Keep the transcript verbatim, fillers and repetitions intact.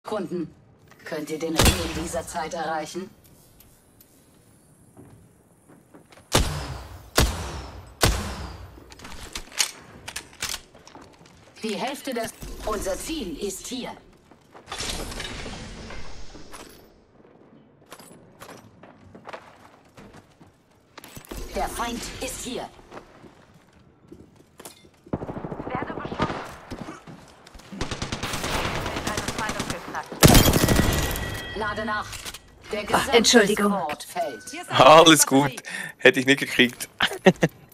Kunden, könnt ihr den Ring in dieser Zeit erreichen? Die Hälfte des... Unser Ziel ist hier. Der Feind ist hier. Werde beschossen. Eine Feindung geknackt. Lade nach. Der Ach, Entschuldigung. Ort fällt. Alles gut. Hätte ich nicht gekriegt.